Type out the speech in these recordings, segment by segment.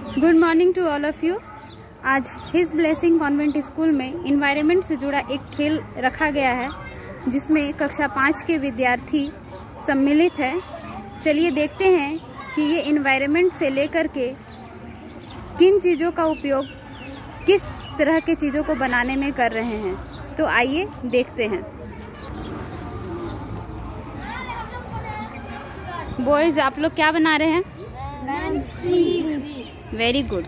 Good morning to all of you. आज his blessing convent school में environment से जुड़ा एक खेल रखा गया है जिसमें कक्षा 5 के विद्यार्थी सम्मिलित हैं। चलिए देखते हैं कि ये इन्वायरमेंट से लेकर के किन चीज़ों का उपयोग किस तरह के चीज़ों को बनाने में कर रहे हैं। तो आइए देखते हैं। बॉयज, आप लोग क्या बना रहे हैं? Very good.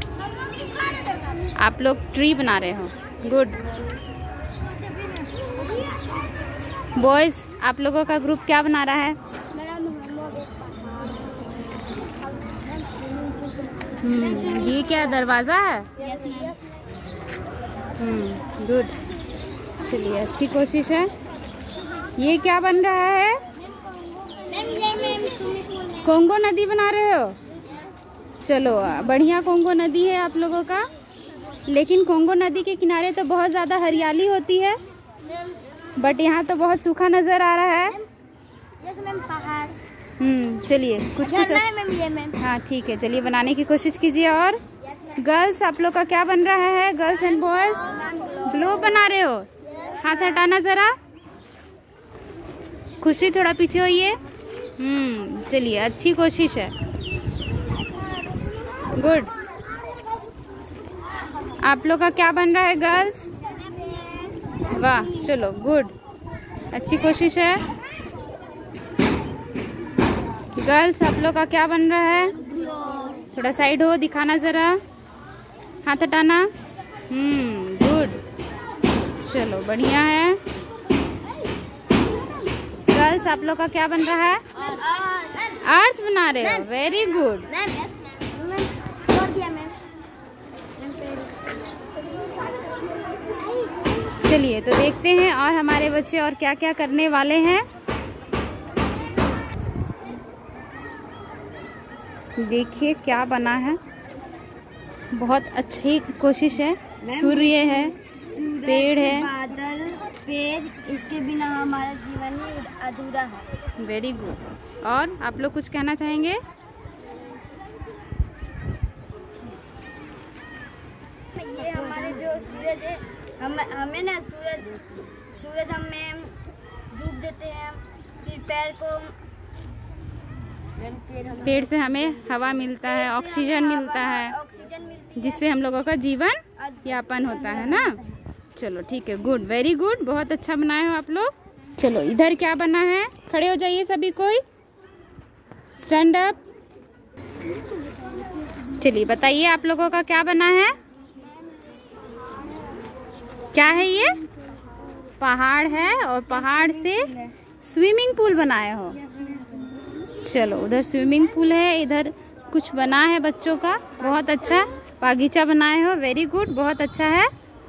आप लोग ट्री बना रहे हो। गुड। बॉयज, आप लोगों का ग्रुप क्या बना रहा है? ये क्या दरवाजा है? गुड। चलिए, अच्छी कोशिश है। ये क्या बन रहा है? कोंगो नदी बना रहे हो? चलो, बढ़िया। कोंगो नदी है आप लोगों का, लेकिन कोंगो नदी के किनारे तो बहुत ज़्यादा हरियाली होती है, बट यहाँ तो बहुत सूखा नज़र आ रहा है। पहाड़। चलिए, कुछ हाँ ठीक है। चलिए, बनाने की कोशिश कीजिए। और गर्ल्स, आप लोग का क्या बन रहा है? गर्ल्स एंड बॉयज, ग्लोब बना रहे हो? हाथ हटाना ज़रा। खुशी, थोड़ा पीछे होइए। चलिए, अच्छी कोशिश है। गुड। आप लोग का क्या बन रहा है गर्ल्स? वाह, चलो गुड, अच्छी कोशिश है। गर्ल्स, आप लोग का क्या बन रहा है? थोड़ा साइड हो, दिखाना जरा, हाथ हटाना। गुड, चलो बढ़िया है। गर्ल्स, आप लोग का क्या बन रहा है? अर्थ बना रहे हो? Very good. चलिए, तो देखते हैं और हमारे बच्चे और क्या क्या करने वाले हैं। देखिए क्या बना है। बहुत अच्छी कोशिश है। सूर्य है, पेड़ है, बादल, पेड़, इसके बिना हमारा जीवन ही अधूरा है। Very good. और आप लोग कुछ कहना चाहेंगे? ये हमारे जो सूरज है, हमें ना सूरज हमें धूप देते हैं, फिर पेड़ से हमें हवा मिलता है, ऑक्सीजन मिलता है, जिससे हम लोगों का जीवन यापन होता है ना। चलो ठीक है, गुड, वेरी गुड, बहुत अच्छा बनाए हो आप लोग। चलो, इधर क्या बना है? खड़े हो जाइए सभी कोई, स्टैंड अप। चलिए, बताइए आप लोगों का क्या बना है? क्या है ये? पहाड़ है, और पहाड़ से स्विमिंग पूल बनाए हो। चलो, उधर स्विमिंग पूल है, इधर कुछ बना है बच्चों का। बहुत अच्छा बागीचा बनाए हो। वेरी गुड, बहुत अच्छा है।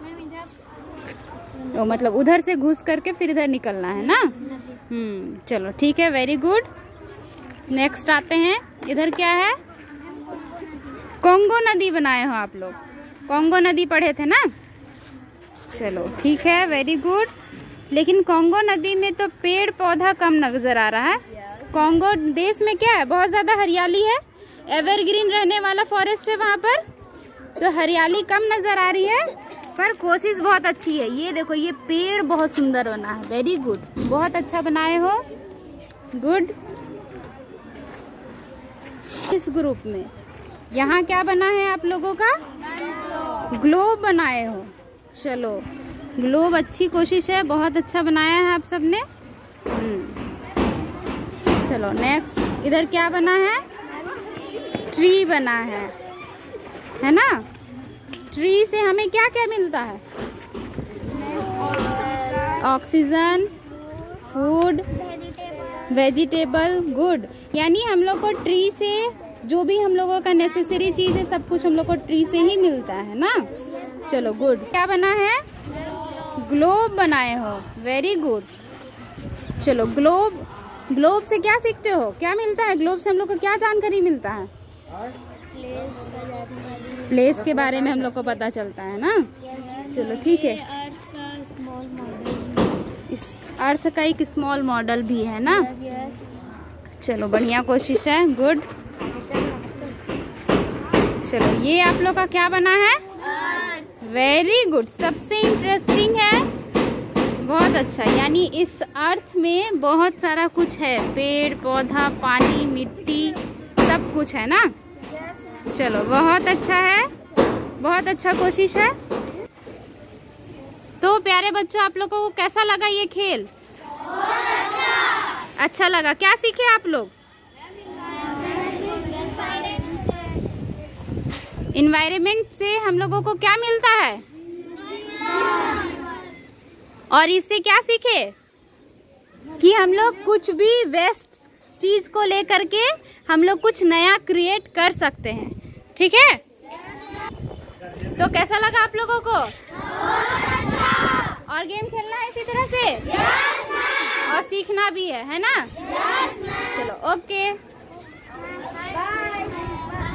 तो मतलब उधर से घुस करके फिर इधर निकलना है ना। चलो ठीक है, वेरी गुड। नेक्स्ट आते हैं। इधर क्या है? कोंगो नदी बनाए हो आप लोग। कोंगो नदी पढ़े थे ना। चलो ठीक है, वेरी गुड। लेकिन कोंगो नदी में तो पेड़ पौधा कम नजर आ रहा है। कोंगो देश में क्या है? बहुत ज्यादा हरियाली है, एवरग्रीन रहने वाला फॉरेस्ट है वहाँ पर, तो हरियाली कम नजर आ रही है, पर कोशिश बहुत अच्छी है। ये देखो, ये पेड़ बहुत सुंदर बना है। वेरी गुड, बहुत अच्छा बनाए हो। गुड। इस ग्रुप में यहाँ क्या बना है आप लोगों का? ग्लोब बनाए हो। चलो, ग्लोब, अच्छी कोशिश है, बहुत अच्छा बनाया है आप सबने। चलो नेक्स्ट, इधर क्या बना है? ट्री बना है ना। ट्री से हमें क्या क्या मिलता है? Oxygen, food, vegetable. गुड। यानी हम लोग को ट्री से जो भी हम लोगों का नेसेसरी चीज है, सब कुछ हम लोग को ट्री से ही मिलता है ना। चलो गुड। क्या बना है? ग्लोब बनाए हो। Very good. चलो, ग्लोब से क्या सीखते हो? क्या मिलता है ग्लोब से? हम लोग को क्या जानकारी मिलता है? प्लेस के बारे में हम लोग को पता चलता है ना। चलो ठीक है, इस अर्थ का एक स्मॉल मॉडल भी है ना। चलो बढ़िया कोशिश है, गुड। चलो ये आप लोग का क्या बना है? वेरी गुड, सबसे इंटरेस्टिंग है, बहुत अच्छा। यानी इस अर्थ में बहुत सारा कुछ है, पेड़ पौधा, पानी, मिट्टी, सब कुछ है ना। चलो बहुत अच्छा है, बहुत अच्छा कोशिश है। तो प्यारे बच्चों, आप लोगों को कैसा लगा ये खेल? अच्छा लगा। क्या सीखे आप लोग? इन्वायरमेंट से हम लोगों को क्या मिलता है, और इससे क्या सीखे कि हम लोग कुछ भी वेस्ट चीज को लेकर के हम लोग कुछ नया क्रिएट कर सकते हैं। ठीक है, तो कैसा लगा आप लोगों को? और गेम खेलना है इसी तरह से? और सीखना भी है ना? चलो ओके, बाय।